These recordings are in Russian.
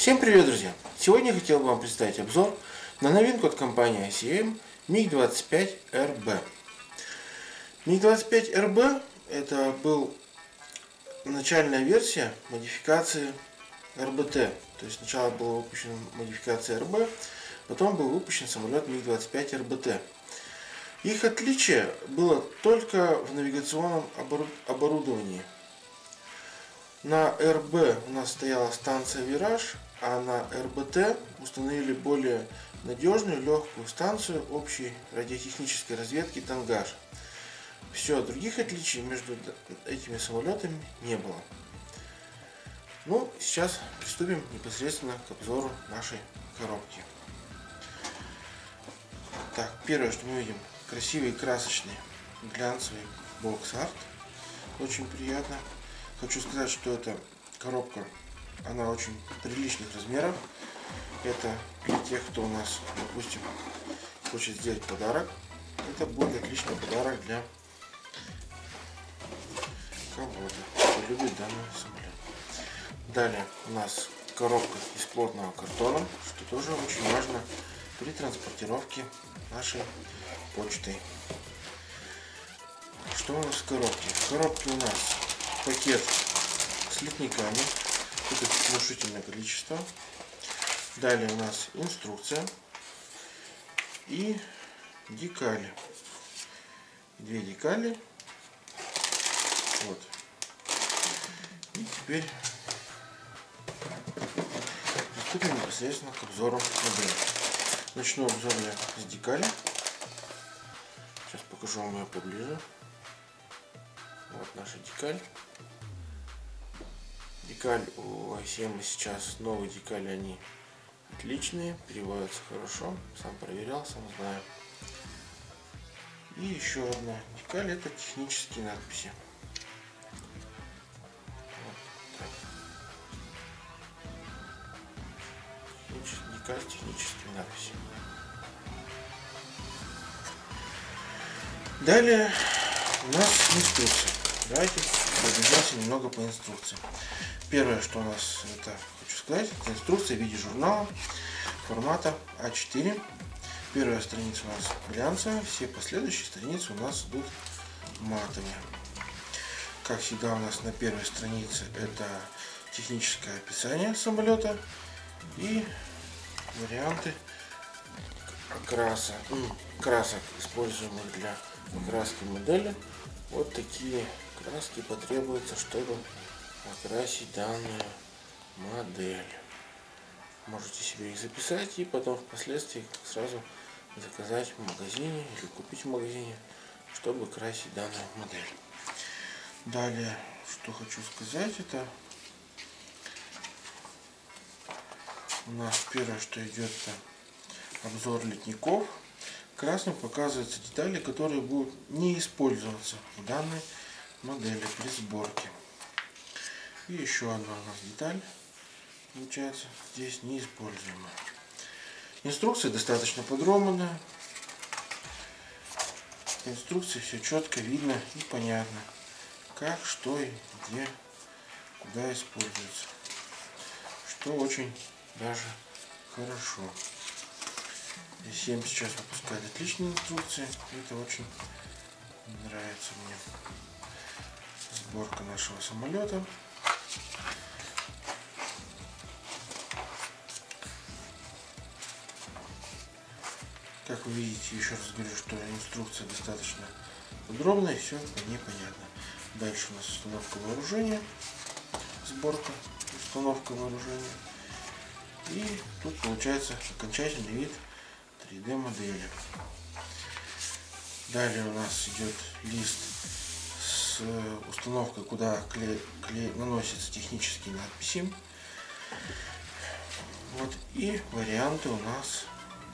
Всем привет, друзья! Сегодня я хотел бы вам представить обзор на новинку от компании ICM MiG-25RB. MiG-25RB это был начальная версия модификации РБТ. То есть сначала была выпущена модификация РБ, потом был выпущен самолет MiG-25RBT. Их отличие было только в навигационном оборудовании. На РБ у нас стояла станция Вираж, а на РБТ установили более надежную легкую станцию общей радиотехнической разведки Тангаж. Все, других отличий между этими самолетами не было. Ну, сейчас приступим непосредственно к обзору нашей коробки. Так, первое, что мы видим, красивый, красочный, глянцевый бокс-арт. Очень приятно. Хочу сказать, что эта коробка, она очень приличных размеров. Это для тех, кто у нас, допустим, хочет сделать подарок. Это будет отличный подарок для кого-то, кто любит данный самолет. Далее у нас коробка из плотного картона, что тоже очень важно при транспортировке нашей почтой. Что у нас в коробке? В коробке у нас пакет с литниками, это внушительное количество. Далее у нас инструкция и декали. Две декали. Вот. И теперь приступим непосредственно к обзору модели. Начну обзор я с декали. Сейчас покажу вам ее поближе. Вот наша декаль. Декаль у ICM сейчас новые декали, они отличные, переводятся хорошо. Сам проверял, сам знаю. И еще одна декаль, это технические надписи. Вот так. Декаль с техническими надписями. Далее у нас инструкция. Давайте пробежимся немного по инструкции. Первое, что у нас, это хочу сказать, это инструкция в виде журнала формата А4. Первая страница у нас глянцевая, все последующие страницы у нас идут матовые. Как всегда, у нас на первой странице это техническое описание самолета и варианты красок, используемых для окраски модели. Вот такие краски потребуются, чтобы окрасить данную модель. Можете себе их записать и потом впоследствии сразу заказать в магазине или купить в магазине, чтобы красить данную модель. Далее, что хочу сказать, это у нас первое, что идет, это обзор литников. Красным показываются детали, которые будут не использоваться в данной модели при сборке. И еще одна у нас деталь получается здесь неиспользуемая. Инструкция достаточно подробная. В инструкции все четко видно и понятно, как, что и где, куда используется. Что очень даже хорошо. ICM сейчас выпускает отличные инструкции. Это очень нравится мне. Сборка нашего самолета. Как вы видите, еще раз говорю, что инструкция достаточно подробная, все по ней понятно. Дальше у нас установка вооружения, сборка, установка вооружения. И тут получается окончательный вид 3D модели. Далее у нас идет лист с установкой, куда наносятся технические надписи. Вот, и варианты у нас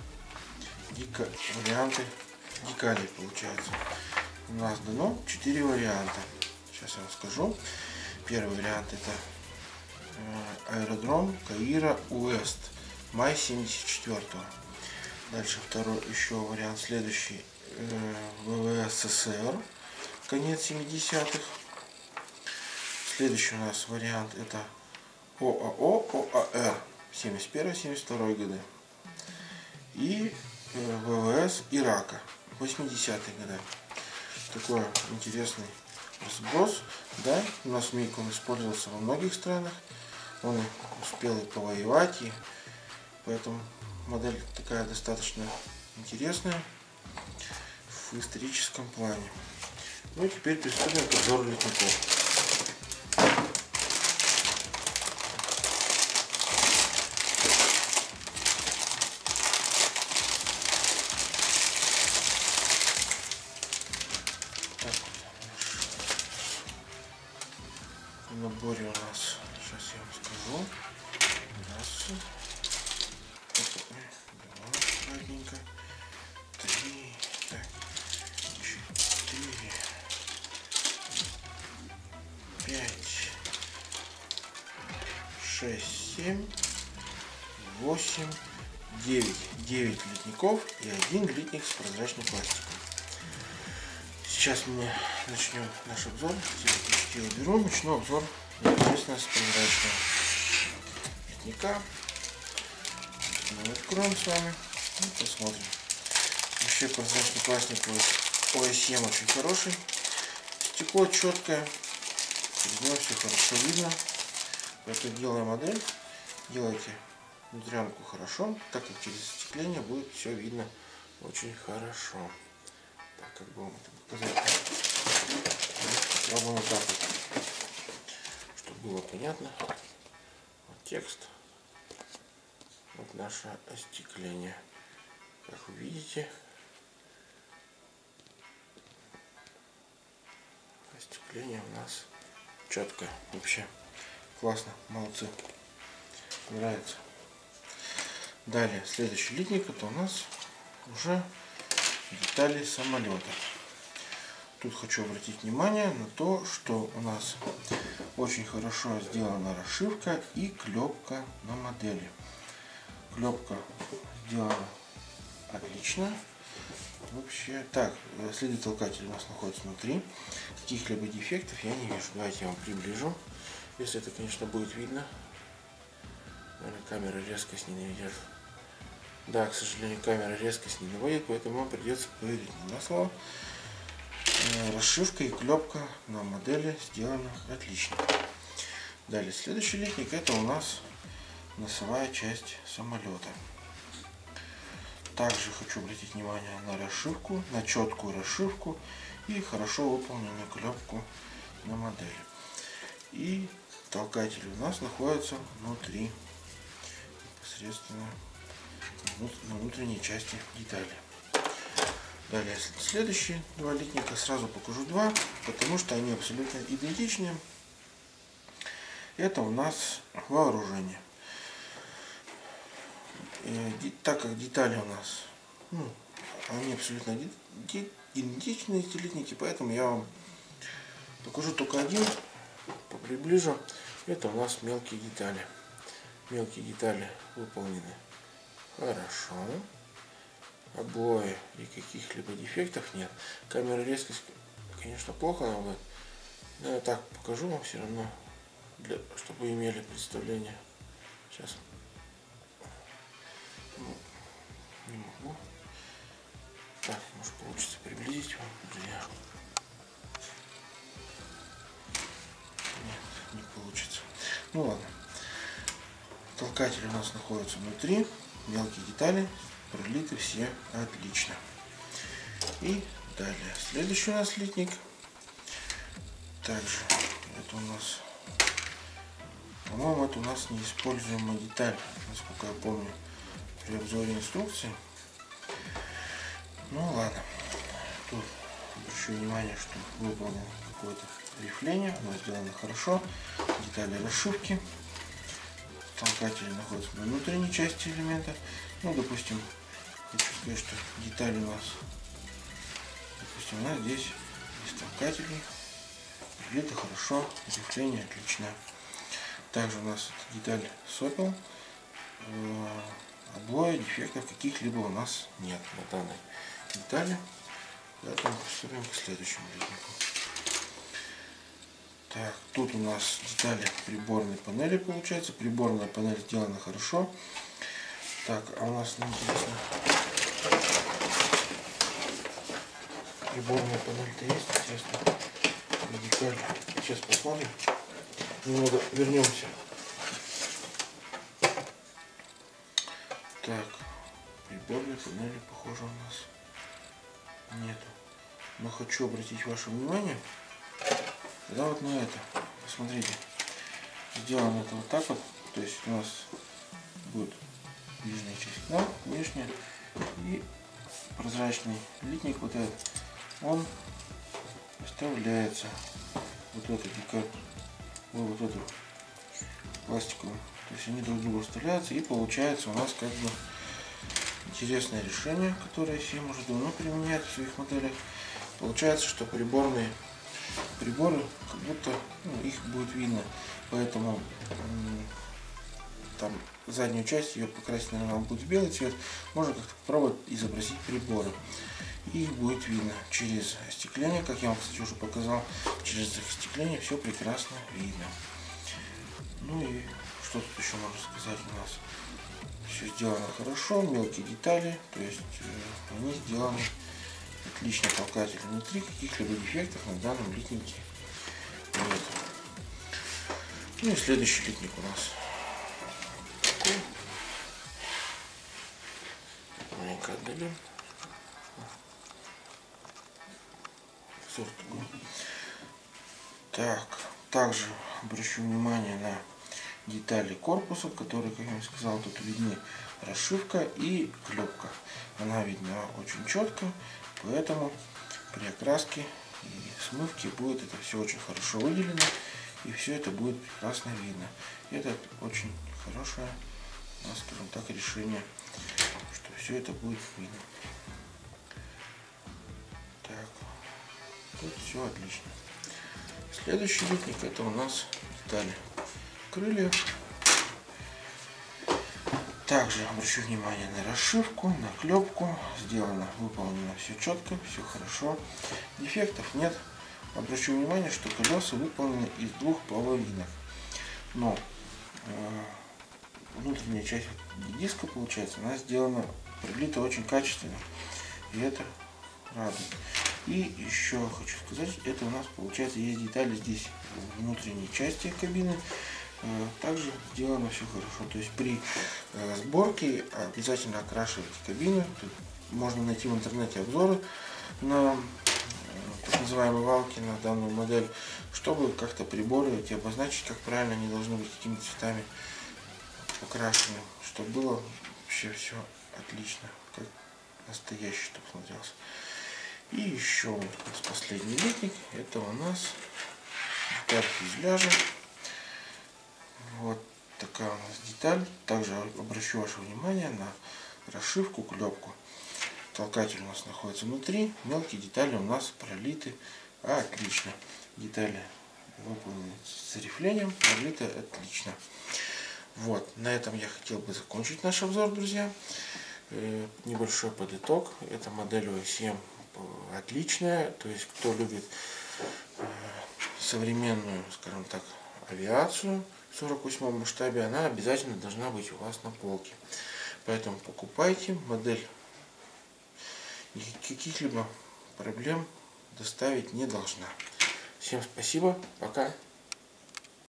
варианты декалей получается. У нас дано 4 варианта. Сейчас я вам скажу. Первый вариант это аэродром Каира Уэст, май 74-го. Дальше второй еще вариант следующий, ВВС СССР, конец 70-х. Следующий у нас вариант это ОАО ОАР, 71-72 годы. И ВВС Ирака, 80-е годы. Такой интересный сброс. Да, у нас МиГ он использовался во многих странах. Он успел и повоевать, и поэтому модель такая достаточно интересная в историческом плане. Ну и теперь приступим к обзору ледников. В наборе у нас, сейчас я вам скажу, раз, два, ладненько, 3, так, 4, 5, 6, 7, 8, 9. 9 ледников и 1 ледник с прозрачным пластиком. Сейчас мы начнем наш обзор. Я беру, начну обзор непосредственно с прозрачного ледника. Мы откроем с вами и посмотрим. Вообще прозрачный пластик ОСМ очень хороший. Стекло четкое, через него все хорошо видно. Поэтому, делая модель, делайте внутрянку хорошо, так как через остекление будет все видно очень хорошо. Так, как бы вам это показать? Попробуем вот так вот, чтобы было понятно. Вот текст, вот наше остекление. Как вы видите, остекление у нас четкое. Вообще классно, молодцы, нравится. Далее, следующий ледник, это у нас уже детали самолета. Тут хочу обратить внимание на то, что у нас очень хорошо сделана расшивка и клепка на модели. Клепка сделана отлично. Вообще, так, следы толкателя у нас находятся внутри. Каких-либо дефектов я не вижу. Давайте я вам приближу, если это, конечно, будет видно. Наверное, камера резкость не наведет. Да, к сожалению, камера резкость не наводит, поэтому вам придется поверить мне на слово. Расшивка и клепка на модели сделана отлично. Далее, следующий ледник, это у нас носовая часть самолета. Также хочу обратить внимание на расшивку, на четкую расшивку и хорошо выполненную клепку на модели. И толкатели у нас находятся внутри, непосредственно на внутренней части детали. Далее, следующие два ледника, сразу покажу два, потому что они абсолютно идентичны. Это у нас вооружение. И так как детали у нас, они абсолютно идентичны, эти ледники, поэтому я вам покажу только один, приближу. Это у нас мелкие детали. Мелкие детали выполнены хорошо. Обои и каких-либо дефектов нет. Камера резкость, конечно, плохо нам будет, но я так покажу вам все равно, чтобы вы имели представление. Сейчас. Не могу. Так, может получится приблизить вам, друзья. Нет, не получится. Ну ладно. Толкатели у нас находятся внутри. Мелкие детали пролиты все отлично. И далее. Следующий у нас ледник. Также это у нас, по-моему, это у нас неиспользуемая деталь, насколько я помню, при обзоре инструкции. Ну ладно. Тут обращу внимание, что выполнено какое-то рифление. Оно сделано хорошо. Детали расшивки. Толкатели находятся на внутренней части элемента. Ну, допустим, хочу сказать, что детали у нас, допустим, у нас здесь есть толкатели, прилито хорошо, рифление отлично. Также у нас деталь сопел, облоя, дефектов каких-либо у нас нет на данной детали. Поэтому приступим к следующему леднику. Так, тут у нас детали приборной панели получается. Приборная панель сделана хорошо. Так, а у нас интересно, приборная панель-то есть, интересно. Деталь. Сейчас посмотрим. Немного вернемся. Так, приборной панели, похоже, у нас нету. Но хочу обратить ваше внимание, да, вот на это. Посмотрите, сделано это вот так вот. То есть у нас будет нижняя часть, да, внешняя, и прозрачный литник вот этот, он вставляется вот в эту вот эту пластиковую. То есть они друг к другу вставляются, и получается у нас как бы интересное решение, которое Siem уже давно применяет в своих моделях. Получается, что приборы как будто, ну, их будет видно, поэтому там заднюю часть ее покрасить, наверное, будет в белый цвет. Можно как-то попробовать изобразить приборы, и их будет видно через остекление, как я вам, кстати, уже показал. Через остекление все прекрасно видно. Ну и что тут еще можно сказать у нас? Все сделано хорошо, мелкие детали, то есть они сделаны отлично. Толкатель внутри, каких-либо дефектов на данном литнике нет. Ну и следующий литник у нас. Маленько отдалим. Так, также обращу внимание на детали корпуса, которые, как я сказал, тут видны расшивка и клепка. Она видна очень четко, поэтому при окраске и смывке будет это все очень хорошо выделено, и все это будет прекрасно видно. Это очень хорошее, скажем так, решение, что все это будет видно. Так, тут все отлично. Следующий литник — это у нас детали крылья. Также обращу внимание на расшивку, на клепку. Выполнено все четко, все хорошо. Дефектов нет. Обращу внимание, что колеса выполнены из двух половинок. Но внутренняя часть диска, получается, она прилита очень качественно. И это радует. И еще хочу сказать, это у нас, получается, есть детали здесь внутренней части кабины. Также сделано все хорошо. То есть при сборке обязательно окрашивайте кабину. Тут можно найти в интернете обзоры на так называемые валки, на данную модель, чтобы как-то приборы эти обозначить, как правильно они должны быть, какими цветами покрашены, чтобы было вообще все отлично, как настоящий, чтобы смотрелся. И еще у нас последний литник, это у нас деталь фюзеляжа. Вот такая у нас деталь. Также обращу ваше внимание на расшивку, клепку. Толкатель у нас находится внутри, мелкие детали у нас пролиты отлично. Детали выполнены с рифлением, пролиты отлично. Вот, на этом я хотел бы закончить наш обзор, друзья. Небольшой подыток. Эта модель Siem отличная, то есть кто любит современную, скажем так, авиацию в 48-м масштабе, она обязательно должна быть у вас на полке. Поэтому покупайте модель, и каких-либо проблем доставить не должна. Всем спасибо, пока.